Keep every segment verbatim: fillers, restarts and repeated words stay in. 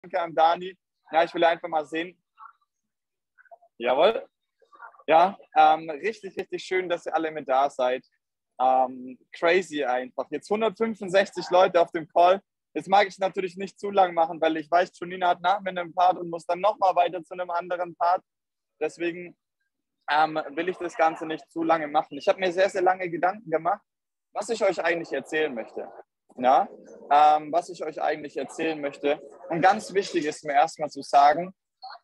Danke an Dani. Ja, ich will einfach mal sehen. Jawohl. Ja, ähm, richtig, richtig schön, dass ihr alle mit da seid. Ähm, crazy einfach. Jetzt hundertfünfundsechzig Leute auf dem Call. Jetzt mag ich natürlich nicht zu lang machen, weil ich weiß, Jonina hat nach mir einen Part und muss dann nochmal weiter zu einem anderen Part. Deswegen ähm, will ich das Ganze nicht zu lange machen. Ich habe mir sehr, sehr lange Gedanken gemacht, was ich euch eigentlich erzählen möchte. Ja? Ähm, was ich euch eigentlich erzählen möchte. Und ganz wichtig ist mir erstmal zu sagen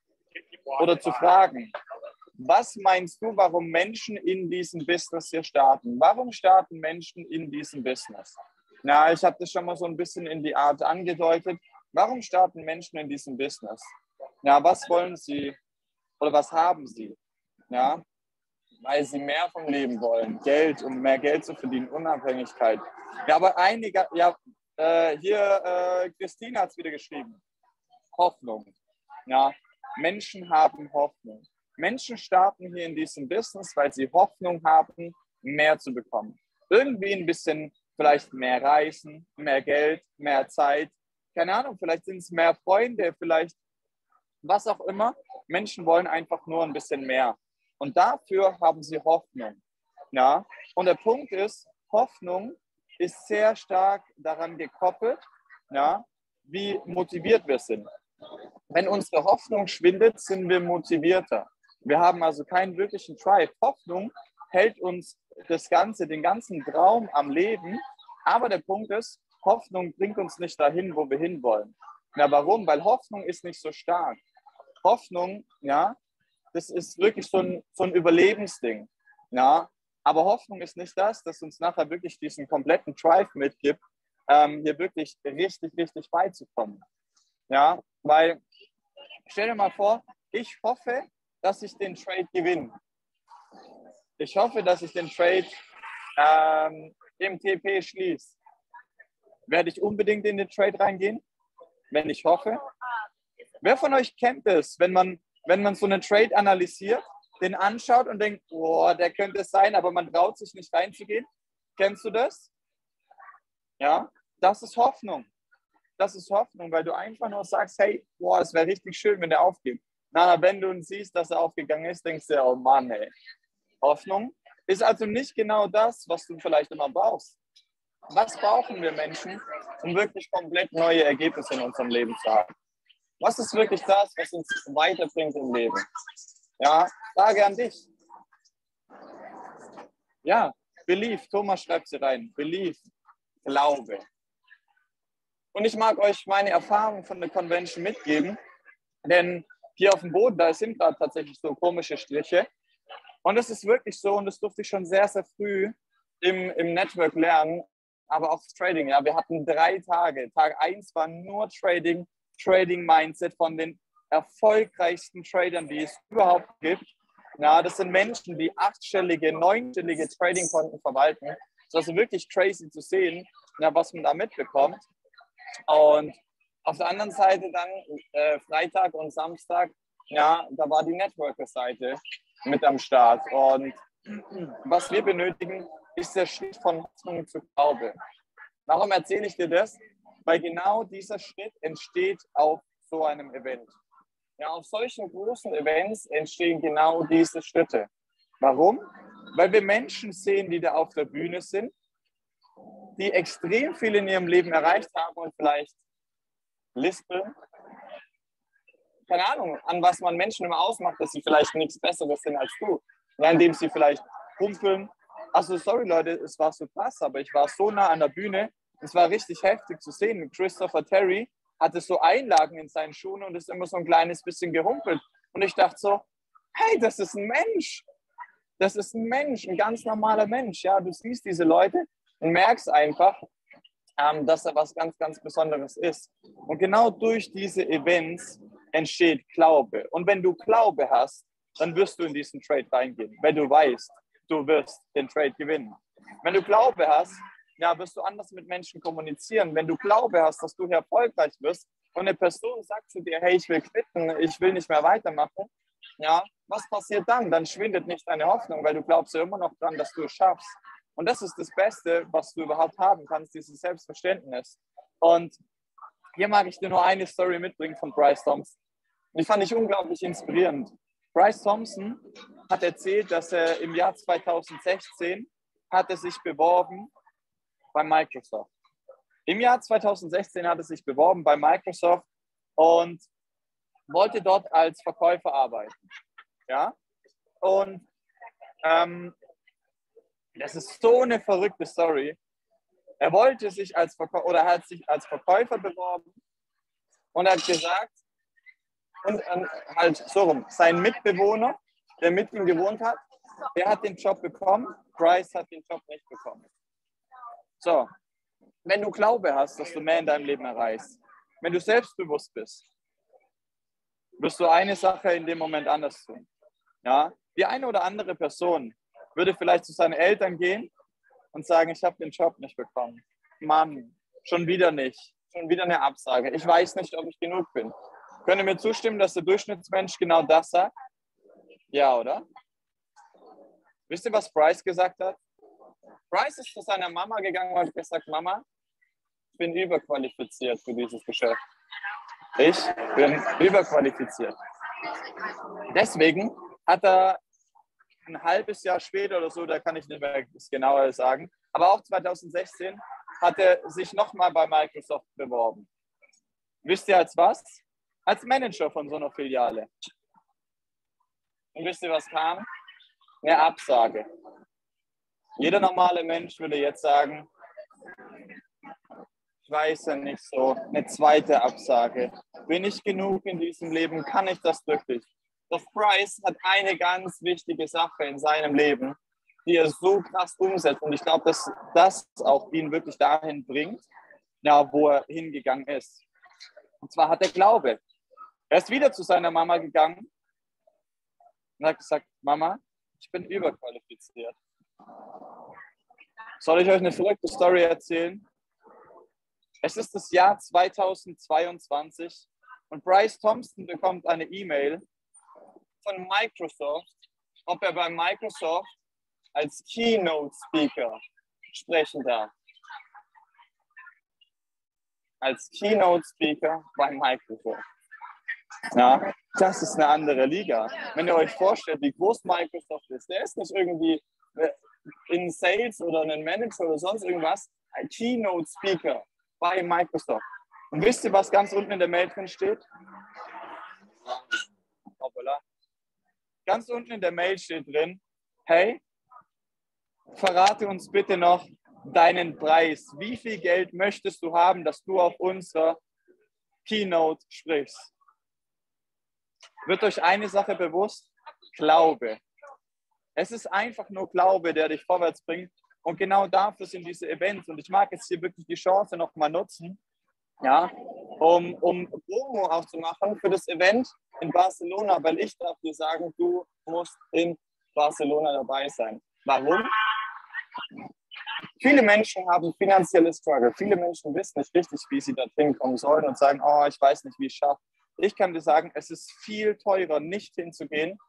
oder zu fragen, was meinst du, warum Menschen in diesem Business hier starten? Warum starten Menschen in diesem Business? Na, ich habe das schon mal so ein bisschen in die Art angedeutet. Warum starten Menschen in diesem Business? Ja, was wollen sie oder was haben sie? Ja, weil sie mehr vom Leben wollen, Geld, um mehr Geld zu verdienen, Unabhängigkeit. Ja, aber einige, ja, äh, hier, äh, Christine hat es wieder geschrieben. Hoffnung. Ja, Menschen haben Hoffnung. Menschen starten hier in diesem Business, weil sie Hoffnung haben, mehr zu bekommen. Irgendwie ein bisschen, vielleicht mehr Reisen, mehr Geld, mehr Zeit. Keine Ahnung, vielleicht sind es mehr Freunde, vielleicht was auch immer. Menschen wollen einfach nur ein bisschen mehr. Und dafür haben sie Hoffnung. Ja? Und der Punkt ist, Hoffnung ist sehr stark daran gekoppelt, ja, wie motiviert wir sind. Wenn unsere Hoffnung schwindet, sind wir motivierter. Wir haben also keinen wirklichen Drive. Hoffnung hält uns das Ganze, den ganzen Traum am Leben. Aber der Punkt ist, Hoffnung bringt uns nicht dahin, wo wir hinwollen. Ja, warum? Weil Hoffnung ist nicht so stark. Hoffnung, ja, das ist wirklich so ein, so ein Überlebensding. Ja, aber Hoffnung ist nicht das, das uns nachher wirklich diesen kompletten Drive mitgibt, ähm, hier wirklich richtig, richtig beizukommen. Ja, weil, stell dir mal vor, ich hoffe, dass ich den Trade gewinne. Ich hoffe, dass ich den Trade ähm, im T P schließe. Werde ich unbedingt in den Trade reingehen, wenn ich hoffe? Wer von euch kennt es, wenn man, wenn man so einen Trade analysiert, den anschaut und denkt, boah, der könnte es sein, aber man traut sich nicht reinzugehen? Kennst du das? Ja, das ist Hoffnung. Das ist Hoffnung, weil du einfach nur sagst, hey, boah, es wäre richtig schön, wenn der aufgeht. Na, wenn du siehst, dass er aufgegangen ist, denkst du, oh Mann, ey. Hoffnung ist also nicht genau das, was du vielleicht immer brauchst. Was brauchen wir Menschen, um wirklich komplett neue Ergebnisse in unserem Leben zu haben? Was ist wirklich das, was uns weiterbringt im Leben? Ja, Frage an dich. Ja, Belief, Thomas schreibt sie rein. Belief, Glaube. Und ich mag euch meine Erfahrung von der Convention mitgeben, denn hier auf dem Boden, da sind gerade tatsächlich so komische Striche. Und es ist wirklich so, und das durfte ich schon sehr, sehr früh im, im Network lernen, aber auch das Trading. Ja, wir hatten drei Tage. Tag eins war nur Trading, Trading-Mindset von den erfolgreichsten Tradern, die es überhaupt gibt. Ja, das sind Menschen, die achtstellige, neunstellige Trading-Konten verwalten. Das ist also wirklich crazy zu sehen, ja, was man da mitbekommt. Und auf der anderen Seite dann äh, Freitag und Samstag, ja, da war die Networker-Seite mit am Start. Und was wir benötigen, ist der Schritt von Hoffnung zu Glaube. Warum erzähle ich dir das? Weil genau dieser Schritt entsteht auf so einem Event. Ja, auf solchen großen Events entstehen genau diese Schritte. Warum? Weil wir Menschen sehen, die da auf der Bühne sind, die extrem viel in ihrem Leben erreicht haben und vielleicht lispeln. Keine Ahnung, an was man Menschen immer ausmacht, dass sie vielleicht nichts Besseres sind als du. Ja, indem sie vielleicht humpeln. Also sorry Leute, es war so krass, aber ich war so nah an der Bühne. Es war richtig heftig zu sehen. Christopher Terry hatte so Einlagen in seinen Schuhen und ist immer so ein kleines bisschen gehumpelt. Und ich dachte so, hey, das ist ein Mensch. Das ist ein Mensch, ein ganz normaler Mensch. Ja, du siehst diese Leute und merkst einfach, ähm, dass er was ganz, ganz Besonderes ist. Und genau durch diese Events entsteht Glaube. Und wenn du Glaube hast, dann wirst du in diesen Trade reingehen, wenn du weißt, du wirst den Trade gewinnen. Wenn du Glaube hast, ja, wirst du anders mit Menschen kommunizieren. Wenn du Glaube hast, dass du hier erfolgreich wirst und eine Person sagt zu dir, hey, ich will quitten, ich will nicht mehr weitermachen, ja, was passiert dann? Dann schwindet nicht deine Hoffnung, weil du glaubst ja immer noch dran, dass du es schaffst. Und das ist das Beste, was du überhaupt haben kannst, dieses Selbstverständnis. Und Hier mag ich dir nur eine Story mitbringen von Bryce Thompson. Die fand ich unglaublich inspirierend. Bryce Thompson hat erzählt, dass er im Jahr zweitausendsechzehn hat er sich beworben bei Microsoft. Im Jahr zweitausendsechzehn hat er sich beworben bei Microsoft und wollte dort als Verkäufer arbeiten. Ja? Und ähm, das ist so eine verrückte Story. Er wollte sich als Verkäufer oder hat sich als Verkäufer beworben und hat gesagt, und ähm, halt so rum, sein Mitbewohner, der mit ihm gewohnt hat, der hat den Job bekommen, Bryce hat den Job nicht bekommen. So, wenn du Glaube hast, dass du mehr in deinem Leben erreichst, wenn du selbstbewusst bist, wirst du eine Sache in dem Moment anders tun. Ja? Die eine oder andere Person würde vielleicht zu seinen Eltern gehen und sagen, ich habe den Job nicht bekommen. Mann, schon wieder nicht. Schon wieder eine Absage. Ich weiß nicht, ob ich genug bin. Könnt ihr mir zustimmen, dass der Durchschnittsmensch genau das sagt? Ja, oder? Wisst ihr, was Bryce gesagt hat? Bryce ist zu seiner Mama gegangen und hat gesagt, Mama, ich bin überqualifiziert für dieses Geschäft. Ich bin überqualifiziert. Deswegen hat er ein halbes Jahr später oder so, da kann ich nicht mehr das genauer sagen, aber auch zweitausendsechzehn hat er sich nochmal bei Microsoft beworben. Wisst ihr als was? Als Manager von so einer Filiale. Und wisst ihr, was kam? Eine Absage. Jeder normale Mensch würde jetzt sagen, ich weiß ja nicht so, eine zweite Absage. Bin ich genug in diesem Leben? Kann ich das wirklich? Doch Bryce hat eine ganz wichtige Sache in seinem Leben, die er so krass umsetzt. Und ich glaube, dass das auch ihn wirklich dahin bringt, ja, wo er hingegangen ist. Und zwar hat er Glaube. Er ist wieder zu seiner Mama gegangen und hat gesagt, Mama, ich bin überqualifiziert. Soll ich euch eine verrückte Story erzählen? Es ist das Jahr zweitausendzweiundzwanzig und Bryce Thompson bekommt eine E-Mail von Microsoft, ob er bei Microsoft als Keynote-Speaker sprechen darf. Als Keynote-Speaker bei Microsoft. Ja, das ist eine andere Liga. Wenn ihr euch vorstellt, wie groß Microsoft ist, der ist nicht irgendwie in Sales oder ein Manager oder sonst irgendwas, ein Keynote-Speaker bei Microsoft. Und wisst ihr, was ganz unten in der Mail drin steht? Hoppala. Ganz unten in der Mail steht drin, hey, verrate uns bitte noch deinen Preis. Wie viel Geld möchtest du haben, dass du auf unserer Keynote sprichst? Wird euch eine Sache bewusst? Glaube. Es ist einfach nur Glaube, der dich vorwärts bringt. Und genau dafür sind diese Events. Und ich mag jetzt hier wirklich die Chance noch mal nutzen, ja, um, um Promo auch zu machen für das Event in Barcelona, weil ich darf dir sagen, du musst in Barcelona dabei sein. Warum? Viele Menschen haben finanzielle Struggle. Viele Menschen wissen nicht richtig, wie sie dorthin kommen sollen und sagen, oh, ich weiß nicht, wie ich es schaffe. Ich kann dir sagen, es ist viel teurer, nicht hinzugehen,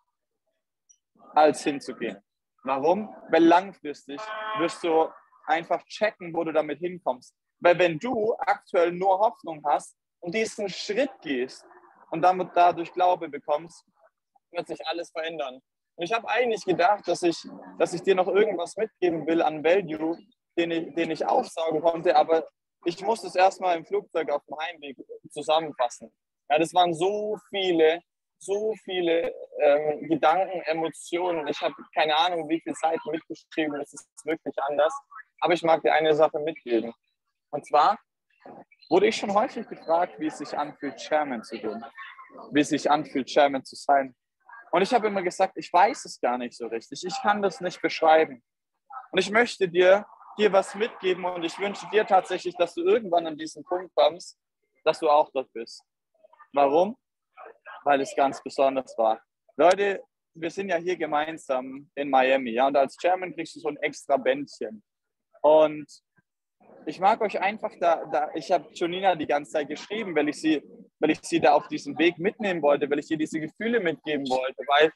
als hinzugehen. Warum? Weil langfristig wirst du einfach checken, wo du damit hinkommst. Weil wenn du aktuell nur Hoffnung hast und diesen Schritt gehst und damit dadurch Glaube bekommst, wird sich alles verändern. Und ich habe eigentlich gedacht, dass ich, dass ich dir noch irgendwas mitgeben will an Value, den ich, den ich aufsaugen konnte, aber ich musste es erstmal im Flugzeug auf dem Heimweg zusammenfassen. Ja, das waren so viele, so viele ähm, Gedanken, Emotionen. Ich habe keine Ahnung, wie viele Seiten mitgeschrieben, es ist wirklich anders. Aber ich mag dir eine Sache mitgeben. Und zwar wurde ich schon häufig gefragt, wie es sich anfühlt, Chairman zu gehen. Wie es sich anfühlt, Chairman zu sein. Und ich habe immer gesagt, ich weiß es gar nicht so richtig. Ich kann das nicht beschreiben. Und ich möchte dir hier was mitgeben und ich wünsche dir tatsächlich, dass du irgendwann an diesen Punkt kommst, dass du auch dort bist. Warum? Weil es ganz besonders war. Leute, wir sind ja hier gemeinsam in Miami, ja, und als Chairman kriegst du so ein extra Bändchen. Und ich mag euch einfach da, da ich habe Jonina die ganze Zeit geschrieben, weil ich sie, weil ich sie da auf diesem Weg mitnehmen wollte, weil ich ihr diese Gefühle mitgeben wollte, weil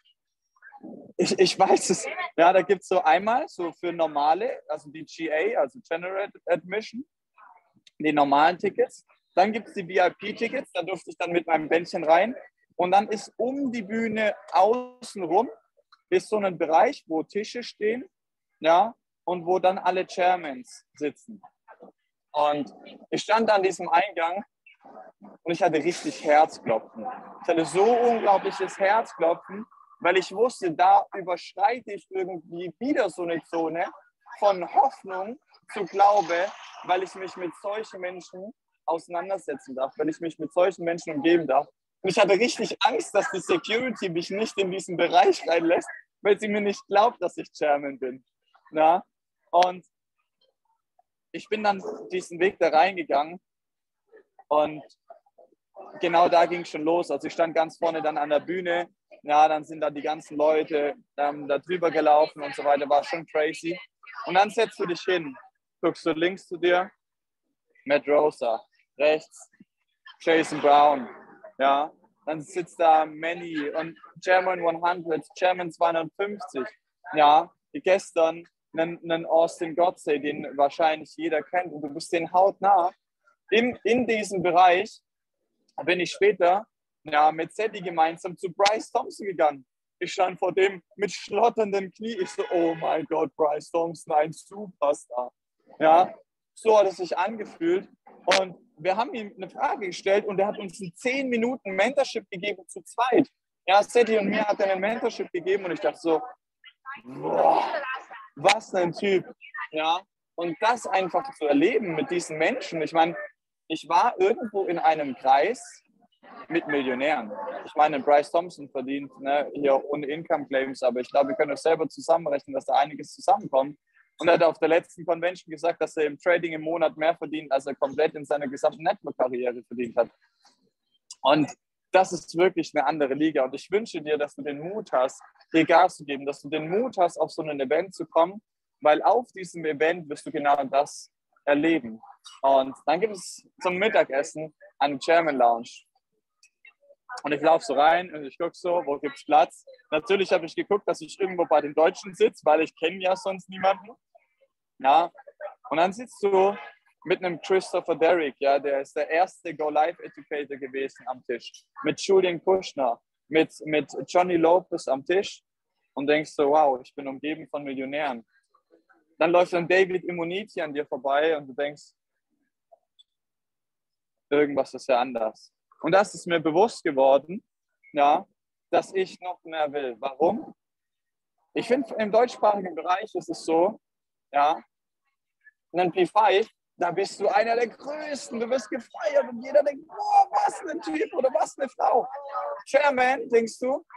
ich, ich weiß es, ja, da gibt es so einmal so für normale, also die G A, also General Admission, die normalen Tickets. Dann gibt es die V I P-Tickets, da durfte ich dann mit meinem Bändchen rein. Und dann ist um die Bühne außenrum ist so ein Bereich, wo Tische stehen, ja, und wo dann alle Chairmans sitzen. Und ich stand an diesem Eingang und ich hatte richtig Herzklopfen. Ich hatte so unglaubliches Herzklopfen, weil ich wusste, da überschreite ich irgendwie wieder so eine Zone von Hoffnung zu Glaube, weil ich mich mit solchen Menschen auseinandersetzen darf, weil ich mich mit solchen Menschen umgeben darf. Und ich hatte richtig Angst, dass die Security mich nicht in diesen Bereich reinlässt, weil sie mir nicht glaubt, dass ich Chairman bin. Ja? Und ich bin dann diesen Weg da reingegangen und genau da ging es schon los. Also ich stand ganz vorne dann an der Bühne. Ja, dann sind da die ganzen Leute ähm, da drüber gelaufen und so weiter. War schon crazy. Und dann setzt du dich hin, guckst du links zu dir, Matt Rosa, rechts Jason Brown, ja, dann sitzt da Manny und Chairman hundert, Chairman zweihundertfünfzig, ja, gestern einen, einen Austin Godse, den wahrscheinlich jeder kennt und du bist den hautnah. In, in diesem Bereich bin ich später ja, mit Sadie gemeinsam zu Bryce Thompson gegangen. Ich stand vor dem mit schlotternden Knie. Ich so, oh mein Gott, Bryce Thompson, ein Superstar. Ja, so hat es sich angefühlt. Und wir haben ihm eine Frage gestellt und er hat uns in zehn Minuten Mentorship gegeben zu zweit. Ja, Sadie und mir hat er einen Mentorship gegeben und ich dachte so, boah, was ein Typ. Ja, und das einfach zu erleben mit diesen Menschen. Ich meine, ich war irgendwo in einem Kreis mit Millionären. Ich meine, Bryce Thompson verdient ne, hier ohne Income Claims, aber ich glaube, wir können das selber zusammenrechnen, dass da einiges zusammenkommt. Und er hat auf der letzten Convention gesagt, dass er im Trading im Monat mehr verdient, als er komplett in seiner gesamten Network-Karriere verdient hat. Und das ist wirklich eine andere Liga. Und ich wünsche dir, dass du den Mut hast, dir Gas zu geben, dass du den Mut hast, auf so ein Event zu kommen, weil auf diesem Event wirst du genau das erleben. Und dann gibt es zum Mittagessen eine Chairman Lounge. Und ich laufe so rein und ich gucke so, wo gibt es Platz. Natürlich habe ich geguckt, dass ich irgendwo bei den Deutschen sitze, weil ich kenne ja sonst niemanden. Ja. Und dann sitzt du mit einem Christopher Derrick, ja, der ist der erste Go-Live-Educator gewesen am Tisch. Mit Julian Kushner, mit, mit Johnny Lopez am Tisch und denkst so, wow, ich bin umgeben von Millionären. Dann läuft dann David Immoniti an dir vorbei und du denkst, irgendwas ist ja anders. Und das ist mir bewusst geworden, ja, dass ich noch mehr will. Warum? Ich finde, im deutschsprachigen Bereich ist es so, ja, ein P fünf, da bist du einer der Größten, du wirst gefeiert und jeder denkt, boah, was ein Typ oder was eine Frau. Chairman, denkst du,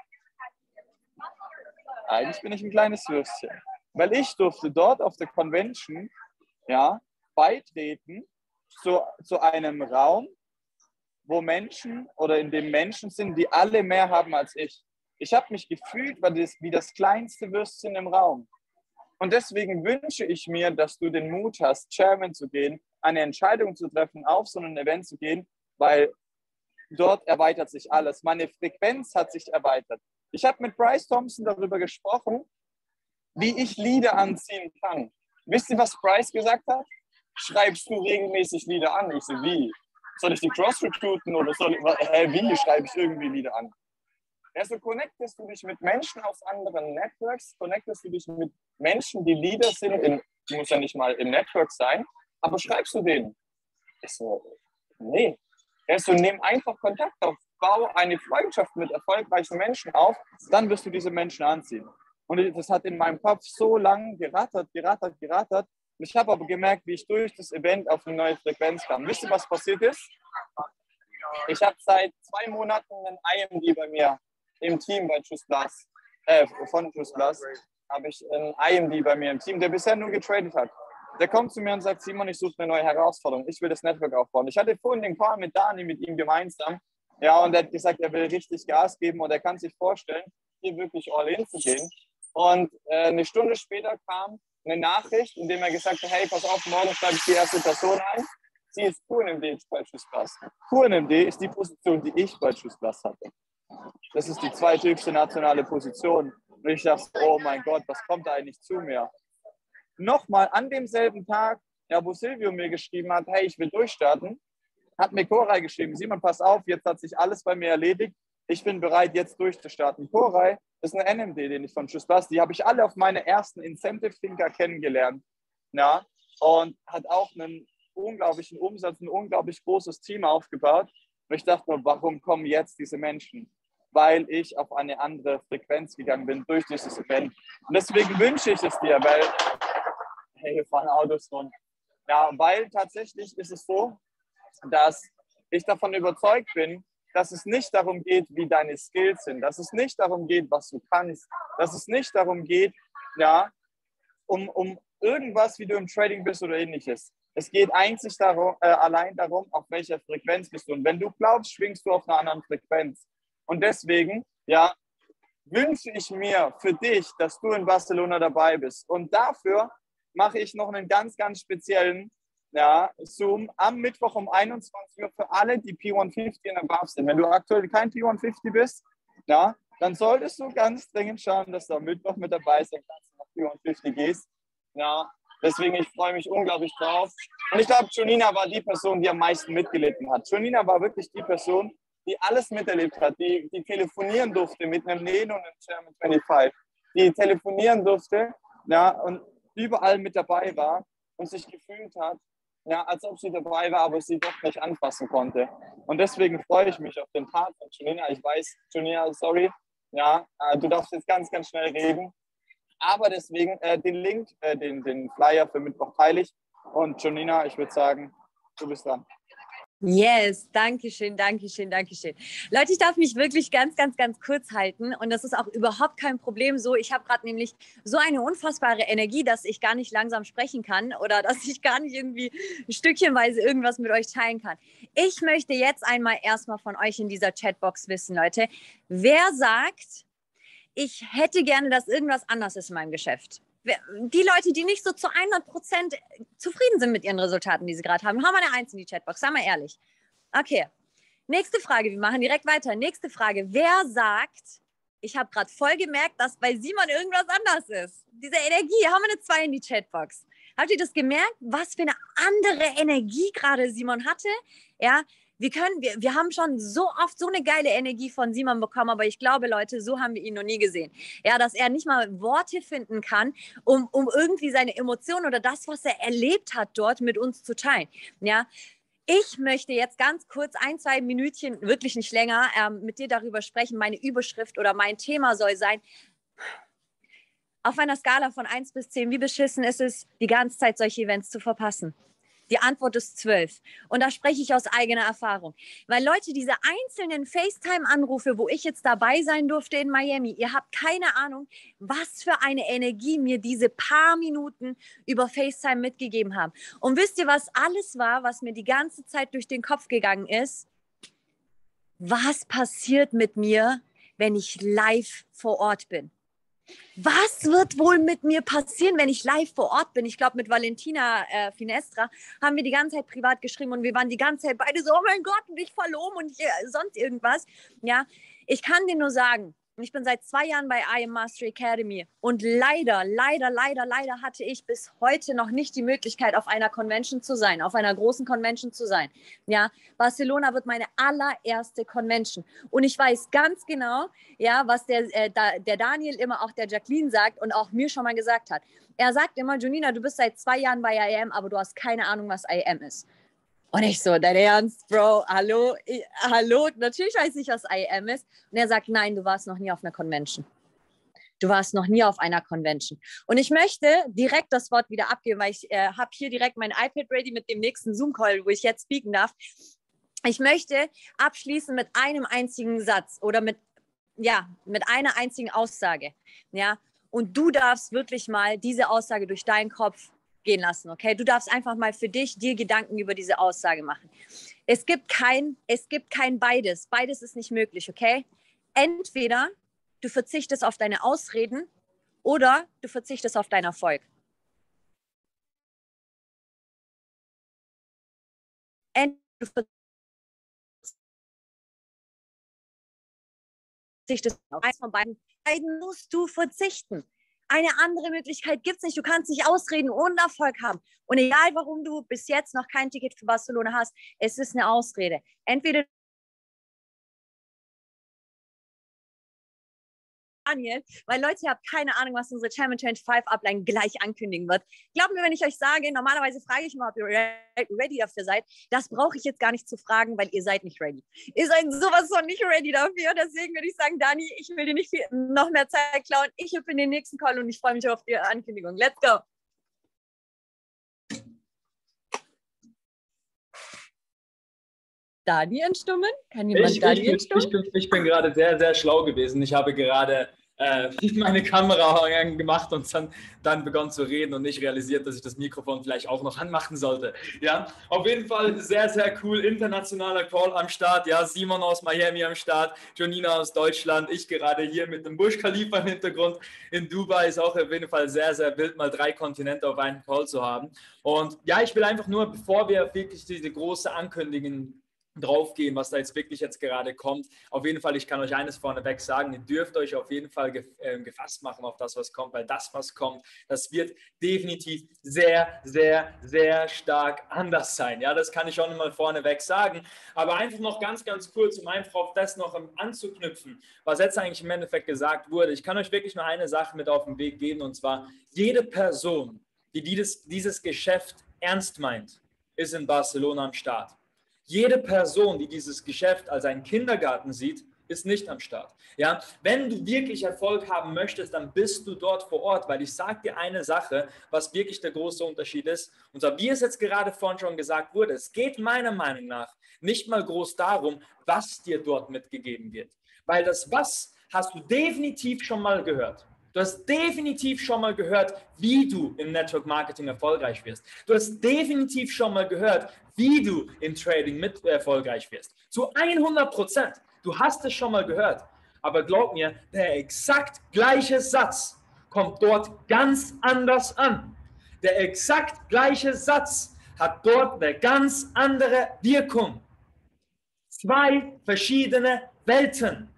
eigentlich bin ich ein kleines Würstchen. Weil ich durfte dort auf der Convention, ja, beitreten zu, zu einem Raum, wo Menschen oder in dem Menschen sind, die alle mehr haben als ich. Ich habe mich gefühlt wie das kleinste Würstchen im Raum. Und deswegen wünsche ich mir, dass du den Mut hast, Chairman zu gehen, eine Entscheidung zu treffen, auf so ein Event zu gehen, weil dort erweitert sich alles. Meine Frequenz hat sich erweitert. Ich habe mit Bryce Thompson darüber gesprochen, wie ich Lieder anziehen kann. Wisst ihr, was Bryce gesagt hat? Schreibst du regelmäßig Lieder an? Ich so, wie? Soll ich die cross-recruiten oder soll ich, hä, wie schreibe ich irgendwie Lieder an? Ja, so connectest du dich mit Menschen aus anderen Networks, connectest du dich mit Menschen, die Leader sind, in, muss ja nicht mal im Network sein, aber schreibst du denen? Ich so, nee. Ja, so, nimm einfach Kontakt auf, bau eine Freundschaft mit erfolgreichen Menschen auf, dann wirst du diese Menschen anziehen. Und das hat in meinem Kopf so lange gerattert, gerattert, gerattert. Und ich habe aber gemerkt, wie ich durch das Event auf eine neue Frequenz kam. Wisst ihr, was passiert ist? Ich habe seit zwei Monaten einen I M D bei mir im Team bei Juice Plus. Äh, von Juice Plus habe ich einen I M D bei mir im Team, der bisher nur getradet hat. Der kommt zu mir und sagt, Simon, ich suche eine neue Herausforderung. Ich will das Network aufbauen. Ich hatte vorhin den Call mit Dani, mit ihm gemeinsam. Ja, und er hat gesagt, er will richtig Gas geben und er kann sich vorstellen, hier wirklich all in zu gehen. Und äh, eine Stunde später kam eine Nachricht, in der er gesagt hat, hey, pass auf, morgen schreibe ich die erste Person ein. Sie ist Q N M D bei Juice Plus. Q N M D ist die Position, die ich bei Juice Plus hatte. Das ist die zweithöchste nationale Position. Und ich dachte, oh mein Gott, was kommt da eigentlich zu mir? Nochmal an demselben Tag, ja, wo Silvio mir geschrieben hat, hey, ich will durchstarten, hat mir Koray geschrieben, Simon, pass auf, jetzt hat sich alles bei mir erledigt. Ich bin bereit, jetzt durchzustarten. Koray ist eine N M D, den ich von Tschüss Basti, die habe ich alle auf meine ersten Incentive Thinker kennengelernt. Ja, und hat auch einen unglaublichen Umsatz, ein unglaublich großes Team aufgebaut. Und ich dachte mir, warum kommen jetzt diese Menschen? Weil ich auf eine andere Frequenz gegangen bin durch dieses Event. Und deswegen wünsche ich es dir, weil, hey, hier fahren Autos rum. Ja, weil tatsächlich ist es so, dass ich davon überzeugt bin, dass es nicht darum geht, wie deine Skills sind, dass es nicht darum geht, was du kannst, dass es nicht darum geht, ja, um, um irgendwas, wie du im Trading bist oder ähnliches. Es geht einzig darum, äh, allein darum, auf welcher Frequenz bist du. Und wenn du glaubst, schwingst du auf einer anderen Frequenz. Und deswegen, ja, wünsche ich mir für dich, dass du in Barcelona dabei bist. Und dafür mache ich noch einen ganz, ganz speziellen, ja, Zoom am Mittwoch um einundzwanzig Uhr für alle, die P hundertfünfzig und above sind. Wenn du aktuell kein P hundertfünfzig bist, ja, dann solltest du ganz dringend schauen, dass du am Mittwoch mit dabei sein kannst und auf P hundertfünfzig gehst. Ja, deswegen, ich freue mich unglaublich drauf. Und ich glaube, Jonina war die Person, die am meisten mitgelitten hat. Jonina war wirklich die Person, die alles miterlebt hat, die, die telefonieren durfte mit einem Neno und einem Chairman fünfundzwanzig, die telefonieren durfte, ja, und überall mit dabei war und sich gefühlt hat, ja, als ob sie dabei war, aber sie doch nicht anfassen konnte. Und deswegen freue ich mich auf den Tag von Jonina. Ich weiß, Jonina, sorry, ja, du darfst jetzt ganz, ganz schnell reden. Aber deswegen äh, den Link, äh, den, den Flyer für Mittwoch teile ich. Und Jonina, ich würde sagen, du bist dran. Yes, danke schön, danke schön, danke schön. Leute, ich darf mich wirklich ganz, ganz, ganz kurz halten und das ist auch überhaupt kein Problem so. Ich habe gerade nämlich so eine unfassbare Energie, dass ich gar nicht langsam sprechen kann oder dass ich gar nicht irgendwie stückchenweise irgendwas mit euch teilen kann. Ich möchte jetzt einmal erstmal von euch in dieser Chatbox wissen, Leute, wer sagt, ich hätte gerne, dass irgendwas anders ist in meinem Geschäft? Die Leute, die nicht so zu hundert Prozent zufrieden sind mit ihren Resultaten, die sie gerade haben, haben wir eine Eins in die Chatbox, sagen wir ehrlich. Okay, nächste Frage, wir machen direkt weiter. Nächste Frage, wer sagt, ich habe gerade voll gemerkt, dass bei Simon irgendwas anders ist? Diese Energie, haben wir eine Zwei in die Chatbox. Habt ihr das gemerkt, was für eine andere Energie gerade Simon hatte? Ja, wir können, wir, wir haben schon so oft so eine geile Energie von Simon bekommen, aber ich glaube, Leute, so haben wir ihn noch nie gesehen. Ja, dass er nicht mal Worte finden kann, um, um irgendwie seine Emotionen oder das, was er erlebt hat, dort mit uns zu teilen. Ja, ich möchte jetzt ganz kurz ein, zwei Minütchen, wirklich nicht länger, ähm, mit dir darüber sprechen. Meine Überschrift oder mein Thema soll sein, auf einer Skala von eins bis zehn, wie beschissen ist es, die ganze Zeit solche Events zu verpassen? Die Antwort ist zwölf. Und da spreche ich aus eigener Erfahrung. Weil Leute, diese einzelnen FaceTime-Anrufe, wo ich jetzt dabei sein durfte in Miami, ihr habt keine Ahnung, was für eine Energie mir diese paar Minuten über FaceTime mitgegeben haben. Und wisst ihr, was alles war, was mir die ganze Zeit durch den Kopf gegangen ist? Was passiert mit mir, wenn ich live vor Ort bin? Was wird wohl mit mir passieren, wenn ich live vor Ort bin? Ich glaube, mit Valentina äh, Finestra haben wir die ganze Zeit privat geschrieben und wir waren die ganze Zeit beide so, oh mein Gott, und ich verloren und ich, äh, sonst irgendwas. Ja, ich kann dir nur sagen, ich bin seit zwei Jahren bei I Am Mastery Academy und leider, leider, leider, leider hatte ich bis heute noch nicht die Möglichkeit, auf einer Convention zu sein, auf einer großen Convention zu sein. Ja, Barcelona wird meine allererste Convention und ich weiß ganz genau, ja, was der, äh, da, der Daniel immer auch der Jacqueline sagt und auch mir schon mal gesagt hat. Er sagt immer, Jonina, du bist seit zwei Jahren bei I A M, aber du hast keine Ahnung, was I A M ist. Und ich so, dein Ernst, Bro, hallo, ich, hallo, natürlich weiß ich, was I A M ist. Und er sagt, nein, du warst noch nie auf einer Convention. Du warst noch nie auf einer Convention. Und ich möchte direkt das Wort wieder abgeben, weil ich äh, habe hier direkt mein iPad ready mit dem nächsten Zoom-Call, wo ich jetzt speaken darf. Ich möchte abschließen mit einem einzigen Satz oder mit, ja, mit einer einzigen Aussage. Ja? Und du darfst wirklich mal diese Aussage durch deinen Kopf gehen lassen, okay? Du darfst einfach mal für dich dir Gedanken über diese Aussage machen. Es gibt kein, es gibt kein beides. Beides ist nicht möglich, okay? Entweder du verzichtest auf deine Ausreden oder du verzichtest auf deinen Erfolg. Entweder du verzichtest auf eins von beiden. Beiden musst du verzichten. Eine andere Möglichkeit gibt es nicht. Du kannst nicht ausreden und Erfolg haben. Und egal, warum du bis jetzt noch kein Ticket für Barcelona hast, es ist eine Ausrede. Entweder Daniel, weil Leute, ihr habt keine Ahnung, was unsere Chairman fünfundzwanzig Upline gleich ankündigen wird. Glaubt mir, wenn ich euch sage, normalerweise frage ich mal, ob ihr ready dafür seid. Das brauche ich jetzt gar nicht zu fragen, weil ihr seid nicht ready. Ihr seid sowas von nicht ready dafür. Deswegen würde ich sagen, Dani, ich will dir nicht viel, noch mehr Zeit klauen. Ich hüpfe in den nächsten Call und ich freue mich auf die Ankündigung. Let's go! Dani entstummen? Kann jemand ich, Dani ich, entstummen? Ich bin, ich bin gerade sehr, sehr schlau gewesen. Ich habe gerade äh, meine Kamera gemacht und dann, dann begonnen zu reden und nicht realisiert, dass ich das Mikrofon vielleicht auch noch anmachen sollte. Ja, auf jeden Fall sehr, sehr cool. Internationaler Call am Start. Ja, Simon aus Miami am Start, Jonina aus Deutschland, ich gerade hier mit dem Burj Khalifa im Hintergrund in Dubai. Ist auch auf jeden Fall sehr, sehr wild, mal drei Kontinente auf einen Call zu haben. Und ja, ich will einfach nur, bevor wir wirklich diese große Ankündigung draufgehen, was da jetzt wirklich jetzt gerade kommt. Auf jeden Fall, ich kann euch eines vorneweg sagen, ihr dürft euch auf jeden Fall gefasst machen auf das, was kommt, weil das, was kommt, das wird definitiv sehr, sehr, sehr stark anders sein. Ja, das kann ich auch mal vorneweg sagen. Aber einfach noch ganz, ganz kurz, um einfach auf das noch anzuknüpfen, was jetzt eigentlich im Endeffekt gesagt wurde. Ich kann euch wirklich nur eine Sache mit auf den Weg geben, und zwar jede Person, die dieses, dieses Geschäft ernst meint, ist in Barcelona am Start. Jede Person, die dieses Geschäft als einen Kindergarten sieht, ist nicht am Start. Ja? Wenn du wirklich Erfolg haben möchtest, dann bist du dort vor Ort, weil ich sage dir eine Sache, was wirklich der große Unterschied ist. Und zwar, wie es jetzt gerade vorhin schon gesagt wurde, es geht meiner Meinung nach nicht mal groß darum, was dir dort mitgegeben wird. Weil das Was hast du definitiv schon mal gehört. Du hast definitiv schon mal gehört, wie du im Network Marketing erfolgreich wirst. Du hast definitiv schon mal gehört, wie du im Trading mit erfolgreich wirst. Zu hundert Prozent. Du hast es schon mal gehört. Aber glaub mir, der exakt gleiche Satz kommt dort ganz anders an. Der exakt gleiche Satz hat dort eine ganz andere Wirkung. Zwei verschiedene Welten.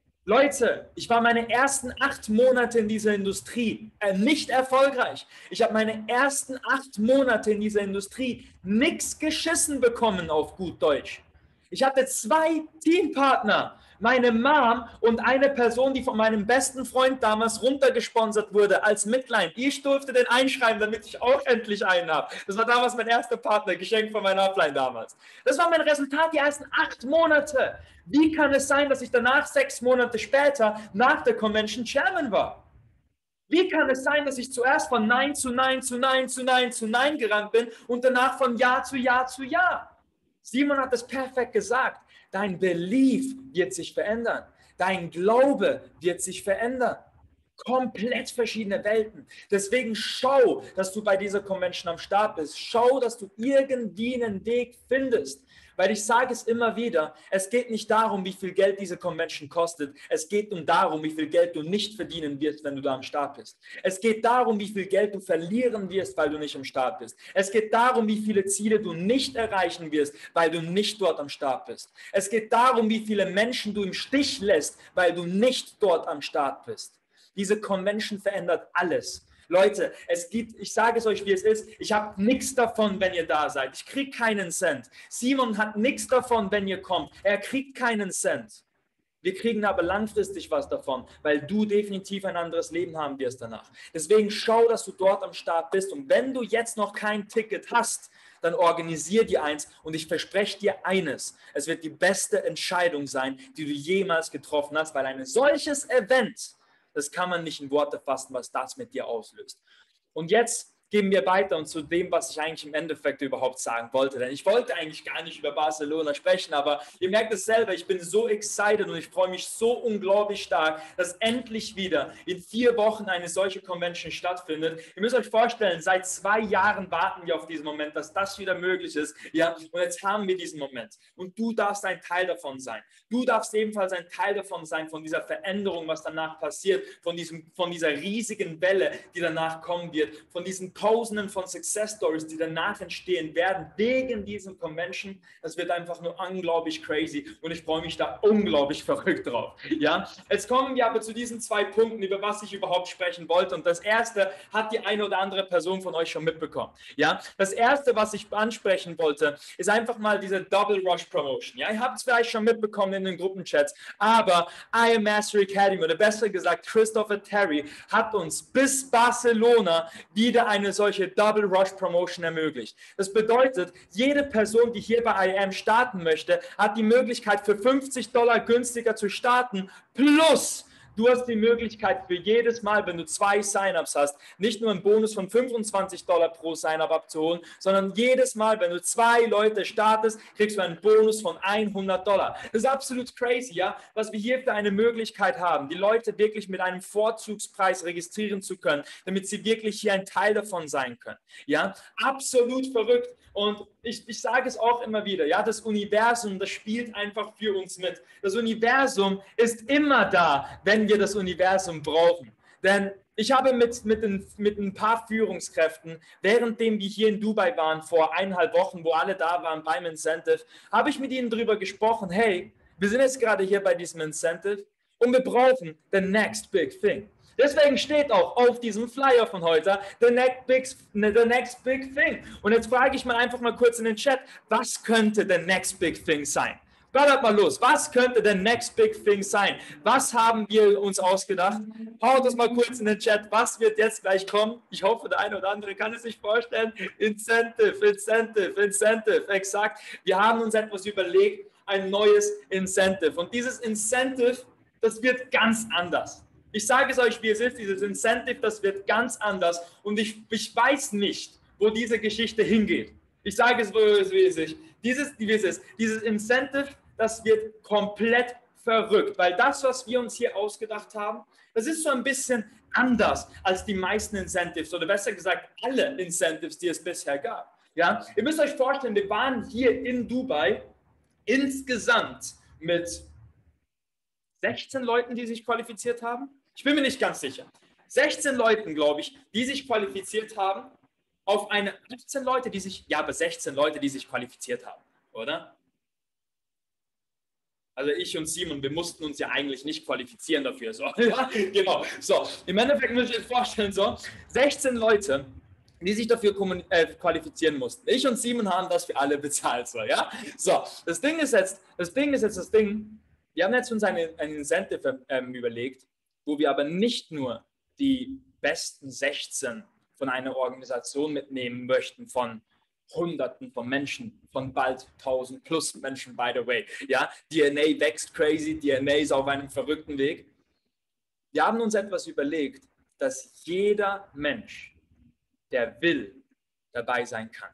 Leute, ich war meine ersten acht Monate in dieser Industrie äh, nicht erfolgreich. Ich habe meine ersten acht Monate in dieser Industrie nichts geschissen bekommen auf gut Deutsch. Ich hatte zwei Teampartner, meine Mom und eine Person, die von meinem besten Freund damals runtergesponsert wurde als Midline. Ich durfte den einschreiben, damit ich auch endlich einen habe. Das war damals mein erster Partner, geschenkt von meiner Upline damals. Das war mein Resultat die ersten acht Monate. Wie kann es sein, dass ich danach sechs Monate später nach der Convention Chairman war? Wie kann es sein, dass ich zuerst von Nein zu Nein zu Nein zu Nein zu Nein gerannt bin und danach von Ja zu Ja zu Ja? Simon hat es perfekt gesagt. Dein Belief wird sich verändern. Dein Glaube wird sich verändern. Komplett verschiedene Welten. Deswegen schau, dass du bei dieser Convention am Start bist. Schau, dass du irgendwie einen Weg findest. Weil ich sage es immer wieder, es geht nicht darum, wie viel Geld diese Convention kostet. Es geht um darum, wie viel Geld du nicht verdienen wirst, wenn du da am Start bist. Es geht darum, wie viel Geld du verlieren wirst, weil du nicht am Start bist. Es geht darum, wie viele Ziele du nicht erreichen wirst, weil du nicht dort am Start bist. Es geht darum, wie viele Menschen du im Stich lässt, weil du nicht dort am Start bist. Diese Convention verändert alles. Leute, es gibt, ich sage es euch, wie es ist, ich habe nichts davon, wenn ihr da seid. Ich kriege keinen Cent. Simon hat nichts davon, wenn ihr kommt. Er kriegt keinen Cent. Wir kriegen aber langfristig was davon, weil du definitiv ein anderes Leben haben wirst danach. Deswegen schau, dass du dort am Start bist. Und wenn du jetzt noch kein Ticket hast, dann organisier dir eins und ich verspreche dir eines. Es wird die beste Entscheidung sein, die du jemals getroffen hast, weil ein solches Event, das kann man nicht in Worte fassen, was das mit dir auslöst. Und jetzt gehen wir weiter und zu dem, was ich eigentlich im Endeffekt überhaupt sagen wollte. Denn ich wollte eigentlich gar nicht über Barcelona sprechen, aber ihr merkt es selber, ich bin so excited und ich freue mich so unglaublich stark, dass endlich wieder in vier Wochen eine solche Convention stattfindet. Ihr müsst euch vorstellen, seit zwei Jahren warten wir auf diesen Moment, dass das wieder möglich ist. Ja, und jetzt haben wir diesen Moment. Und du darfst ein Teil davon sein. Du darfst ebenfalls ein Teil davon sein, von dieser Veränderung, was danach passiert, von, diesem, von dieser riesigen Welle, die danach kommen wird, von diesen Tausenden von Success Stories, die danach entstehen werden, wegen diesem Convention. Das wird einfach nur unglaublich crazy und ich freue mich da unglaublich verrückt drauf. Ja? Jetzt kommen wir aber zu diesen zwei Punkten, über was ich überhaupt sprechen wollte. Und das erste hat die eine oder andere Person von euch schon mitbekommen. Ja? Das erste, was ich ansprechen wollte, ist einfach mal diese Double Rush Promotion. Ja? Ihr habt es vielleicht schon mitbekommen in den Gruppenchats, aber I Am Mastery Academy oder besser gesagt Christopher Terry hat uns bis Barcelona wieder eine solche Double Rush Promotion ermöglicht. Das bedeutet, jede Person, die hier bei I A M starten möchte, hat die Möglichkeit für fünfzig Dollar günstiger zu starten, plus du hast die Möglichkeit für jedes Mal, wenn du zwei Sign-ups hast, nicht nur einen Bonus von fünfundzwanzig Dollar pro Sign-up abzuholen, sondern jedes Mal, wenn du zwei Leute startest, kriegst du einen Bonus von hundert Dollar. Das ist absolut crazy, ja, was wir hier für eine Möglichkeit haben, die Leute wirklich mit einem Vorzugspreis registrieren zu können, damit sie wirklich hier ein Teil davon sein können. Ja, absolut verrückt. Und ich, ich sage es auch immer wieder, ja, das Universum, das spielt einfach für uns mit. Das Universum ist immer da, wenn wir das Universum brauchen. Denn ich habe mit, mit, ein, mit ein paar Führungskräften, währenddem wir hier in Dubai waren, vor eineinhalb Wochen, wo alle da waren beim Incentive, habe ich mit ihnen darüber gesprochen, hey, wir sind jetzt gerade hier bei diesem Incentive und wir brauchen the next big thing. Deswegen steht auch auf diesem Flyer von heute, the next, big, the next big thing. Und jetzt frage ich mal einfach mal kurz in den Chat, was könnte the next big thing sein? Ballert mal los, was könnte the next big thing sein? Was haben wir uns ausgedacht? Haut das mal kurz in den Chat, was wird jetzt gleich kommen? Ich hoffe, der eine oder andere kann es sich vorstellen. Incentive, Incentive, Incentive, exakt. Wir haben uns etwas überlegt, ein neues Incentive. Und dieses Incentive, das wird ganz anders. Ich sage es euch, wie es ist, dieses Incentive, das wird ganz anders und ich, ich weiß nicht, wo diese Geschichte hingeht. Ich sage es, wie es ist. Dieses, wie es ist. Dieses Incentive, das wird komplett verrückt, weil das, was wir uns hier ausgedacht haben, das ist so ein bisschen anders als die meisten Incentives oder besser gesagt alle Incentives, die es bisher gab. Ja? Ihr müsst euch vorstellen, wir waren hier in Dubai insgesamt mit sechzehn Leuten, die sich qualifiziert haben. Ich bin mir nicht ganz sicher. sechzehn Leuten, glaube ich, die sich qualifiziert haben, auf eine achtzehn Leute, die sich, ja, aber sechzehn Leute, die sich qualifiziert haben, oder? Also ich und Simon, wir mussten uns ja eigentlich nicht qualifizieren dafür. So, ja, genau. So, im Endeffekt muss ich mir vorstellen, so, sechzehn Leute, die sich dafür äh, qualifizieren mussten. Ich und Simon haben das für alle bezahlt. So, ja? So, das Ding ist jetzt, das Ding ist jetzt das Ding, wir haben jetzt uns ein, ein Incentive ähm, überlegt, wo wir aber nicht nur die besten sechzehn von einer Organisation mitnehmen möchten, von Hunderten von Menschen, von bald tausend plus Menschen, by the way. Ja, D N A wächst crazy, D N A ist auf einem verrückten Weg. Wir haben uns etwas überlegt, dass jeder Mensch, der will, dabei sein kann.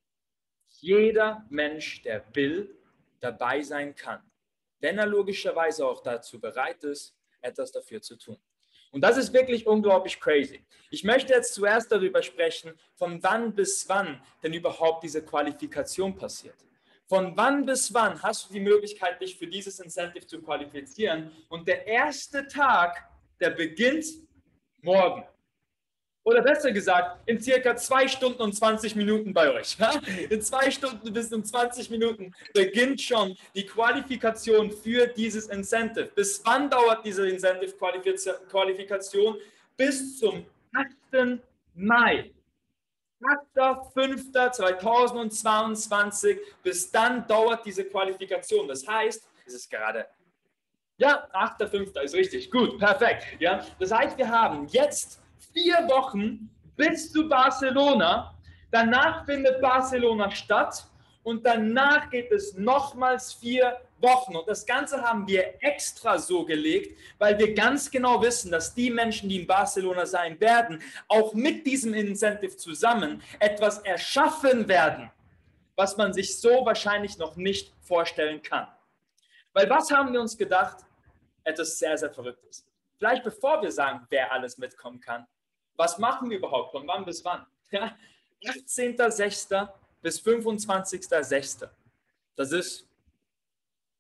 Jeder Mensch, der will, dabei sein kann. Wenn er logischerweise auch dazu bereit ist, etwas dafür zu tun. Und das ist wirklich unglaublich crazy. Ich möchte jetzt zuerst darüber sprechen, von wann bis wann denn überhaupt diese Qualifikation passiert. Von wann bis wann hast du die Möglichkeit, dich für dieses Incentive zu qualifizieren? Und der erste Tag, der beginnt morgen. Oder besser gesagt, in circa zwei Stunden und zwanzig Minuten bei euch. In zwei Stunden bis in zwanzig Minuten beginnt schon die Qualifikation für dieses Incentive. Bis wann dauert diese Incentive-Qualifikation? Bis zum achten Mai. achter fünfter zweitausendzweiundzwanzig. Bis dann dauert diese Qualifikation. Das heißt, es ist gerade... Ja, achter fünfter ist richtig. Gut, perfekt. Ja, das heißt, wir haben jetzt vier Wochen bis zu Barcelona. Danach findet Barcelona statt und danach geht es nochmals vier Wochen. Und das Ganze haben wir extra so gelegt, weil wir ganz genau wissen, dass die Menschen, die in Barcelona sein werden, auch mit diesem Incentive zusammen etwas erschaffen werden, was man sich so wahrscheinlich noch nicht vorstellen kann. Weil was haben wir uns gedacht? Etwas sehr, sehr Verrücktes. Vielleicht bevor wir sagen, wer alles mitkommen kann. Was machen wir überhaupt? Von wann bis wann? Ja, achtzehnter sechster bis fünfundzwanzigster sechster Das ist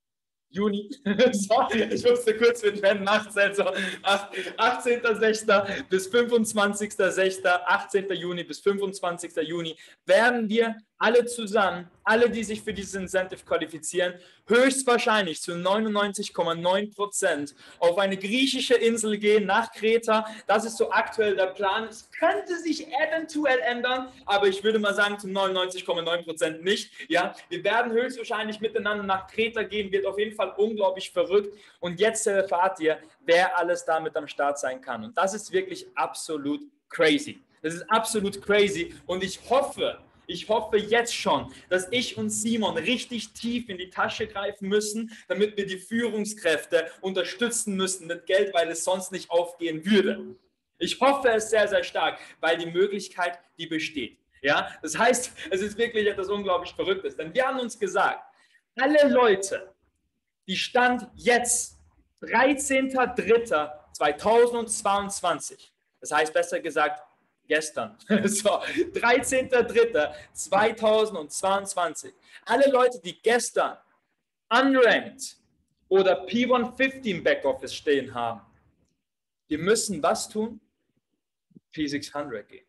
Juni. So, ich musste kurz mit Rennen nachzählen. So, achtzehnter sechster bis fünfundzwanzigster sechster, achtzehnter Juni bis fünfundzwanzigster Juni werden wir alle zusammen, alle, die sich für dieses Incentive qualifizieren, höchstwahrscheinlich zu neunundneunzig Komma neun Prozent auf eine griechische Insel gehen, nach Kreta. Das ist so aktuell der Plan. Es könnte sich eventuell ändern, aber ich würde mal sagen, zu neunundneunzig Komma neun Prozent nicht. Ja, wir werden höchstwahrscheinlich miteinander nach Kreta gehen, wird auf jeden Fall unglaublich verrückt. Und jetzt erfahrt ihr, wer alles damit am Start sein kann. Und das ist wirklich absolut crazy. Das ist absolut crazy. Und ich hoffe, Ich hoffe jetzt schon, dass ich und Simon richtig tief in die Tasche greifen müssen, damit wir die Führungskräfte unterstützen müssen mit Geld, weil es sonst nicht aufgehen würde. Ich hoffe es sehr, sehr stark, weil die Möglichkeit, die besteht. Ja? Das heißt, es ist wirklich etwas unglaublich Verrücktes. Denn wir haben uns gesagt, alle Leute, die Stand jetzt, dreizehnter dritter zweitausendzweiundzwanzig, das heißt besser gesagt, gestern, so, dreizehnter dritter zweitausendzweiundzwanzig. Alle Leute, die gestern unranked oder P hundertfünfzig im Backoffice stehen haben, die müssen was tun? P sechshundert gehen.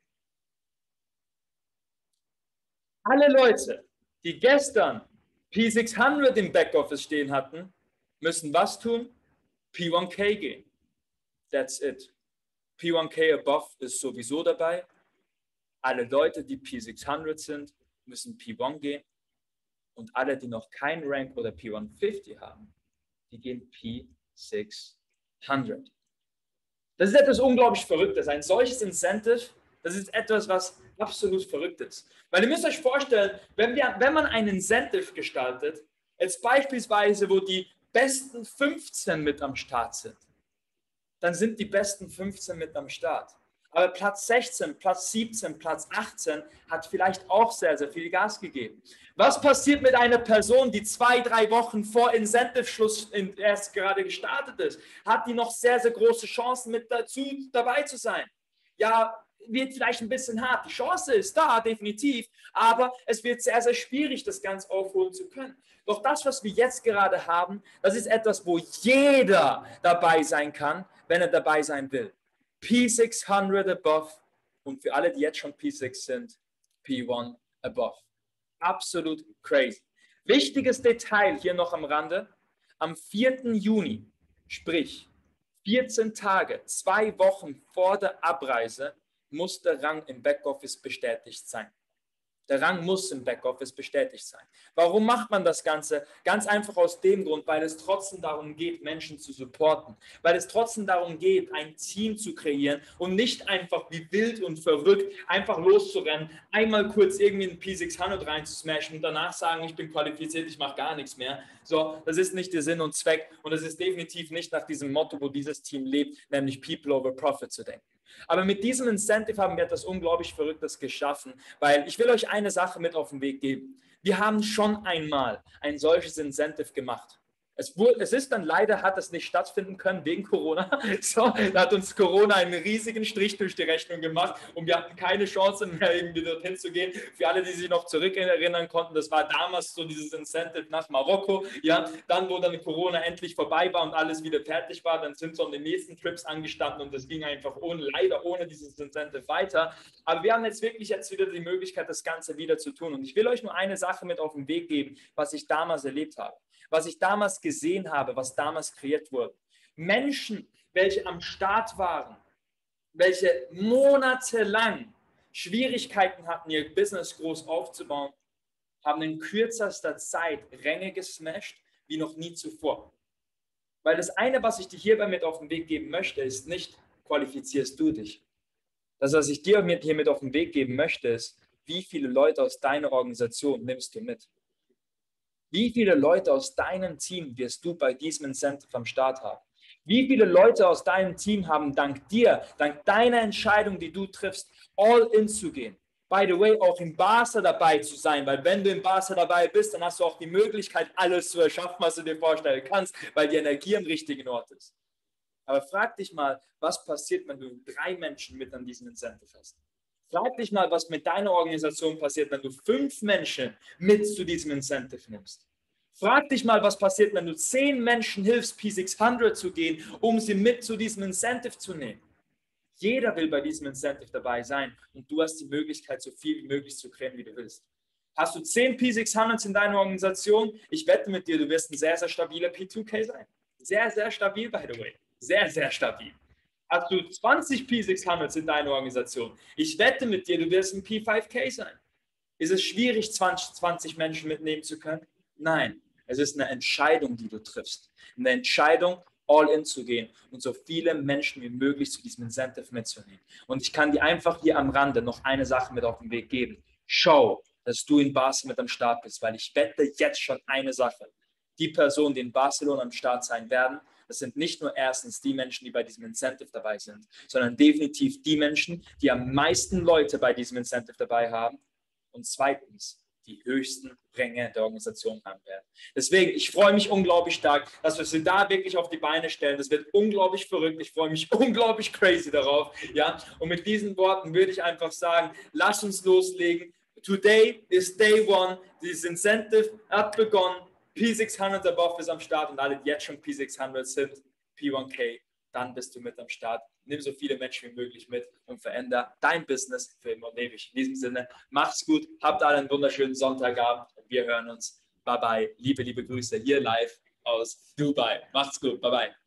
Alle Leute, die gestern P sechshundert im Backoffice stehen hatten, müssen was tun? P eins K gehen. That's it. P eins K above ist sowieso dabei. Alle Leute, die P sechshundert sind, müssen P eins gehen. Und alle, die noch kein Rank oder P hundertfünfzig haben, die gehen P sechshundert. Das ist etwas unglaublich Verrücktes. Ein solches Incentive, das ist etwas, was absolut verrückt ist. Weil ihr müsst euch vorstellen, wenn, wir, wenn man ein Incentive gestaltet, jetzt beispielsweise, wo die besten fünfzehn mit am Start sind, dann sind die besten fünfzehn mit am Start. Aber Platz sechzehn, Platz siebzehn, Platz achtzehn hat vielleicht auch sehr, sehr viel Gas gegeben. Was passiert mit einer Person, die zwei, drei Wochen vor Incentive-Schluss erst gerade gestartet ist? Hat die noch sehr, sehr große Chancen mit dazu dabei zu sein? Ja, wird vielleicht ein bisschen hart. Die Chance ist da, definitiv, aber es wird sehr, sehr schwierig, das Ganze aufholen zu können. Doch das, was wir jetzt gerade haben, das ist etwas, wo jeder dabei sein kann, wenn er dabei sein will. P sechshundert above und für alle, die jetzt schon P sechs sind, P eins above. Absolut crazy. Wichtiges Detail hier noch am Rande. Am vierten Juni, sprich vierzehn Tage, zwei Wochen vor der Abreise, muss der Rang im Backoffice bestätigt sein. Der Rang muss im Backoffice bestätigt sein. Warum macht man das Ganze? Ganz einfach aus dem Grund, weil es trotzdem darum geht, Menschen zu supporten. Weil es trotzdem darum geht, ein Team zu kreieren und nicht einfach wie wild und verrückt einfach loszurennen, einmal kurz irgendwie in P sechshundert reinzusmashen und danach sagen, ich bin qualifiziert, ich mache gar nichts mehr. So, das ist nicht der Sinn und Zweck und es ist definitiv nicht nach diesem Motto, wo dieses Team lebt, nämlich People over Profit zu denken. Aber mit diesem Incentive haben wir etwas unglaublich Verrücktes geschaffen, weil ich will euch eine Sache mit auf den Weg geben. Wir haben schon einmal ein solches Incentive gemacht. Es, wurde, es ist dann leider, hat es nicht stattfinden können wegen Corona. So, da hat uns Corona einen riesigen Strich durch die Rechnung gemacht und wir hatten keine Chance mehr, irgendwie dorthin zu gehen. Für alle, die sich noch zurückerinnern konnten, das war damals so dieses Incentive nach Marokko. Ja, dann, wo dann Corona endlich vorbei war und alles wieder fertig war, dann sind so die nächsten Trips angestanden und das ging einfach ohne, leider ohne dieses Incentive weiter. Aber wir haben jetzt wirklich jetzt wieder die Möglichkeit, das Ganze wieder zu tun. Und ich will euch nur eine Sache mit auf den Weg geben, was ich damals erlebt habe. Was ich damals gesehen habe, was damals kreiert wurde. Menschen, welche am Start waren, welche monatelang Schwierigkeiten hatten, ihr Business groß aufzubauen, haben in kürzester Zeit Ränge gesmashed wie noch nie zuvor. Weil das eine, was ich dir hierbei mit auf den Weg geben möchte, ist nicht, qualifizierst du dich. Das, was ich dir hier mit auf den Weg geben möchte, ist, wie viele Leute aus deiner Organisation nimmst du mit? Wie viele Leute aus deinem Team wirst du bei diesem Incentive am Start haben? Wie viele Leute aus deinem Team haben dank dir, dank deiner Entscheidung, die du triffst, all in zu gehen? By the way, auch im Barca dabei zu sein, weil wenn du im Barca dabei bist, dann hast du auch die Möglichkeit, alles zu erschaffen, was du dir vorstellen kannst, weil die Energie am richtigen Ort ist. Aber frag dich mal, was passiert, wenn du drei Menschen mit an diesem Incentive hast? Frag dich mal, was mit deiner Organisation passiert, wenn du fünf Menschen mit zu diesem Incentive nimmst. Frag dich mal, was passiert, wenn du zehn Menschen hilfst, P sechshundert zu gehen, um sie mit zu diesem Incentive zu nehmen. Jeder will bei diesem Incentive dabei sein und du hast die Möglichkeit, so viel wie möglich zu kreieren, wie du willst. Hast du zehn P sechshunderts in deiner Organisation? Ich wette mit dir, du wirst ein sehr, sehr stabiler P zwei K sein. Sehr, sehr stabil, by the way. Sehr, sehr stabil. Hast du zwanzig P sechshunderts in deiner Organisation? Ich wette mit dir, du wirst ein P fünf K sein. Ist es schwierig, zwanzig, zwanzig Menschen mitnehmen zu können? Nein. Es ist eine Entscheidung, die du triffst. Eine Entscheidung, all in zu gehen und so viele Menschen wie möglich zu diesem Incentive mitzunehmen. Und ich kann dir einfach hier am Rande noch eine Sache mit auf den Weg geben. Schau, dass du in Barcelona mit am Start bist, weil ich wette jetzt schon eine Sache. Die Personen, die in Barcelona am Start sein werden, das sind nicht nur erstens die Menschen, die bei diesem Incentive dabei sind, sondern definitiv die Menschen, die am meisten Leute bei diesem Incentive dabei haben und zweitens die höchsten Ränge der Organisation haben werden. Deswegen, ich freue mich unglaublich stark, dass wir sie da wirklich auf die Beine stellen. Das wird unglaublich verrückt. Ich freue mich unglaublich crazy darauf. Ja? Und mit diesen Worten würde ich einfach sagen, lass uns loslegen. Today is day one. Dieses Incentive hat begonnen. P sechshundert above ist am Start und alle, die jetzt schon P sechshundert sind, P eins K, dann bist du mit am Start. Nimm so viele Menschen wie möglich mit und veränder dein Business für immer und ewig. In diesem Sinne, macht's gut, habt alle einen wunderschönen Sonntagabend und wir hören uns. Bye bye. Liebe, liebe Grüße hier live aus Dubai. Macht's gut. Bye bye.